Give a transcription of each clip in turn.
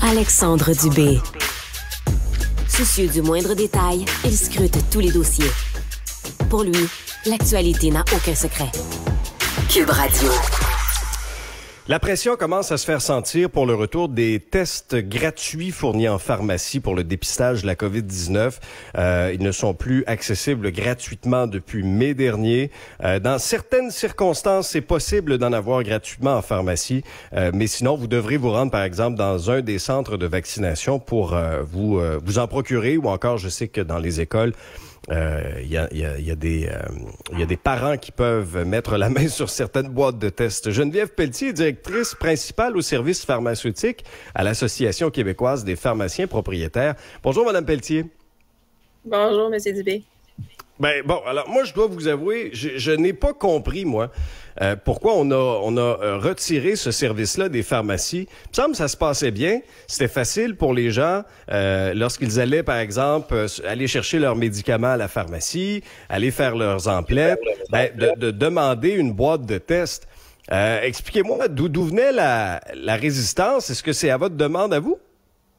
Alexandre Dubé. Soucieux du moindre détail, il scrute tous les dossiers. Pour lui, l'actualité n'a aucun secret. Cube Radio. La pression commence à se faire sentir pour le retour des tests gratuits fournis en pharmacie pour le dépistage de la COVID-19. Ils ne sont plus accessibles gratuitement depuis mai dernier. Dans certaines circonstances, c'est possible d'en avoir gratuitement en pharmacie, mais sinon, vous devrez vous rendre, par exemple, dans un des centres de vaccination pour vous en procurer, ou encore, je sais que dans les écoles, il y a des parents qui peuvent mettre la main sur certaines boîtes de tests. Geneviève Pelletier, directrice principale au service pharmaceutique à l'Association québécoise des pharmaciens propriétaires. Bonjour, Madame Pelletier. Bonjour, Monsieur Dubé. Ben bon, alors moi, je dois vous avouer, je n'ai pas compris, moi, pourquoi on a retiré ce service-là des pharmacies. Il me semble que ça se passait bien. C'était facile pour les gens lorsqu'ils allaient, par exemple, aller chercher leurs médicaments à la pharmacie, aller faire leurs emplettes, de demander une boîte de tests. Expliquez-moi d'où venait la résistance. Est-ce que c'est à votre demande à vous?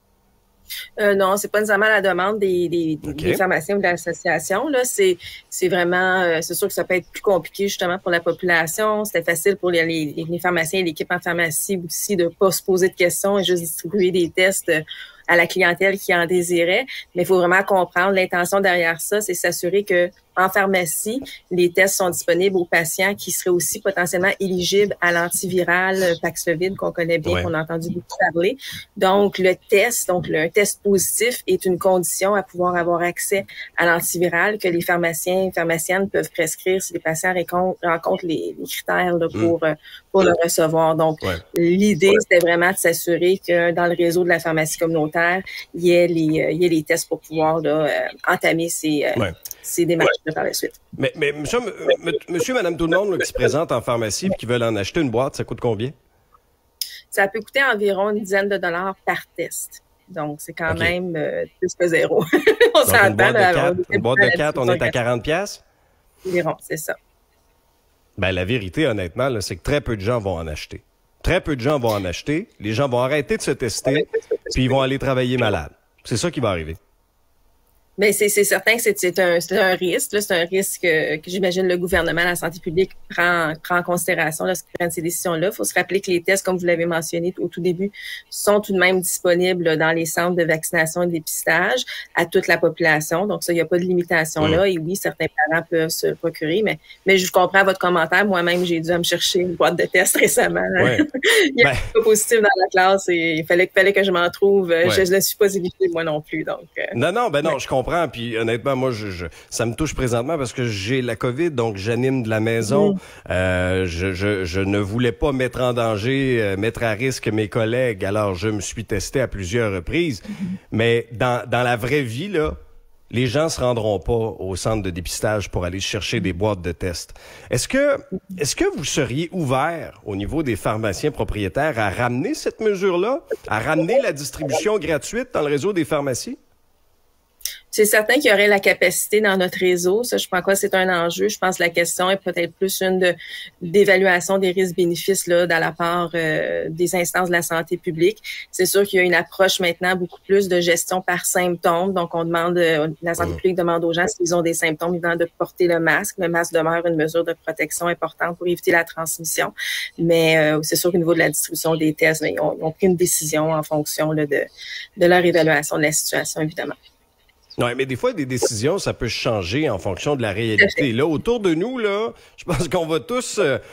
Non, c'est pas nécessairement la demande des pharmaciens ou de l'association. Là, c'est vraiment, c'est sûr que ça peut être plus compliqué justement pour la population. C'était facile pour les pharmaciens et l'équipe en pharmacie aussi de pas se poser de questions et juste distribuer des tests à la clientèle qui en désirait. Mais il faut vraiment comprendre l'intention derrière ça, c'est s'assurer que en pharmacie, les tests sont disponibles aux patients qui seraient aussi potentiellement éligibles à l'antiviral Paxlovid qu'on connaît bien, qu'on a entendu beaucoup parler. Donc, un test positif est une condition à pouvoir avoir accès à l'antiviral que les pharmaciens et pharmaciennes peuvent prescrire si les patients rencontrent les critères là, pour le recevoir. Donc, l'idée, c'était vraiment de s'assurer que dans le réseau de la pharmacie communautaire, il y ait les tests pour pouvoir là, entamer ces démarches par la suite. Mais monsieur, madame, tout le monde là, qui se présente en pharmacie et qui veulent en acheter une boîte, ça coûte combien? Ça peut coûter environ une dizaine de dollars par test. Donc, c'est quand même plus que zéro. On s'entend. Une boîte de 4, on est à 40 $? Environ, c'est ça. Ben, la vérité, honnêtement, là, c'est que très peu de gens vont en acheter. Très peu de gens vont en acheter. Les gens vont arrêter de se tester, puis ils vont aller travailler malades. C'est ça qui va arriver. Mais c'est certain que c'est un risque. C'est un risque que j'imagine le gouvernement, la santé publique prend en considération lorsqu'ils prennent ces décisions-là. Il faut se rappeler que les tests, comme vous l'avez mentionné au tout début, sont tout de même disponibles là, dans les centres de vaccination et de dépistage à toute la population. Donc ça, il n'y a pas de limitation là. Et oui, certains parents peuvent se le procurer. Mais je comprends votre commentaire. Moi-même, j'ai dû me chercher une boîte de tests récemment. Il y a pas positif dans la classe et il fallait que je m'en trouve. Je ne suis pas évitée moi non plus. Donc non, je comprends. Puis honnêtement, moi, ça me touche présentement parce que j'ai la COVID, donc j'anime de la maison. Je ne voulais pas mettre en danger, mettre à risque mes collègues. Alors, je me suis testé à plusieurs reprises. Mais dans la vraie vie, là, les gens se rendront pas au centre de dépistage pour aller chercher des boîtes de tests. Est-ce que vous seriez ouvert au niveau des pharmaciens propriétaires à ramener cette mesure-là, à ramener la distribution gratuite dans le réseau des pharmacies? C'est certain qu'il y aurait la capacité dans notre réseau. Ça, je pense que c'est un enjeu. Je pense que la question est peut-être plus une d'évaluation des risques-bénéfices là, de la part des instances de la santé publique. C'est sûr qu'il y a une approche maintenant beaucoup plus de gestion par symptômes. Donc, on demande, la santé publique demande aux gens s'ils ont des symptômes évidemment de porter le masque. Le masque demeure une mesure de protection importante pour éviter la transmission. Mais c'est sûr qu'au niveau de la distribution des tests, ils ont pris une décision en fonction là, de leur évaluation de la situation, évidemment. Oui, mais des fois, des décisions, ça peut changer en fonction de la réalité. Là, autour de nous, là, je pense qu'on va tous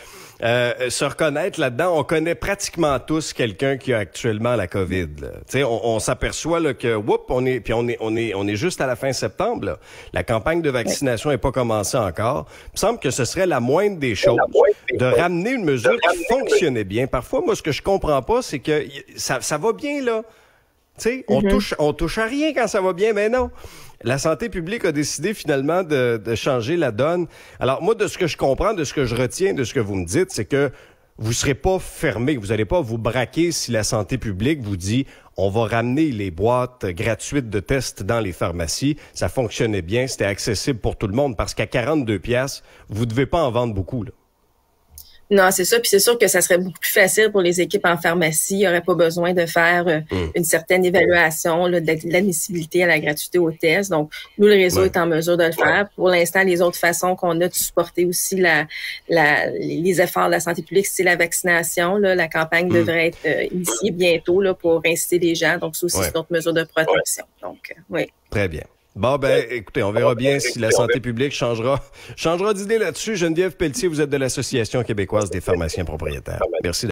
se reconnaître là-dedans. On connaît pratiquement tous quelqu'un qui a actuellement la COVID. Tu sais, on s'aperçoit là que, on est juste à la fin septembre. Là. La campagne de vaccination n'est pas commencée encore. Il me semble que ce serait la moindre des choses de ramener une mesure qui fonctionnait bien. Parfois, moi, ce que je comprends pas, c'est que ça va bien là. Tu sais, on touche à rien quand ça va bien, mais non. La santé publique a décidé finalement de changer la donne. Alors moi, de ce que je comprends, de ce que je retiens, de ce que vous me dites, c'est que vous serez pas fermé, vous n'allez pas vous braquer si la santé publique vous dit on va ramener les boîtes gratuites de tests dans les pharmacies. Ça fonctionnait bien, c'était accessible pour tout le monde parce qu'à 42$, vous devez pas en vendre beaucoup, là. Non, c'est ça. Puis c'est sûr que ça serait beaucoup plus facile pour les équipes en pharmacie. Il n'y aurait pas besoin de faire une certaine évaluation là, de l'admissibilité à la gratuité au test. Donc, nous, le réseau est en mesure de le faire. Pour l'instant, les autres façons qu'on a de supporter aussi les efforts de la santé publique, c'est la vaccination. Là. La campagne devrait être initiée bientôt là, pour inciter les gens. Donc, c'est aussi notre mesure de protection. Donc, oui. Très bien. Bon, ben, écoutez, on verra bien si la santé publique changera d'idée là-dessus. Geneviève Pelletier, vous êtes de l'Association québécoise des pharmaciens propriétaires. Merci.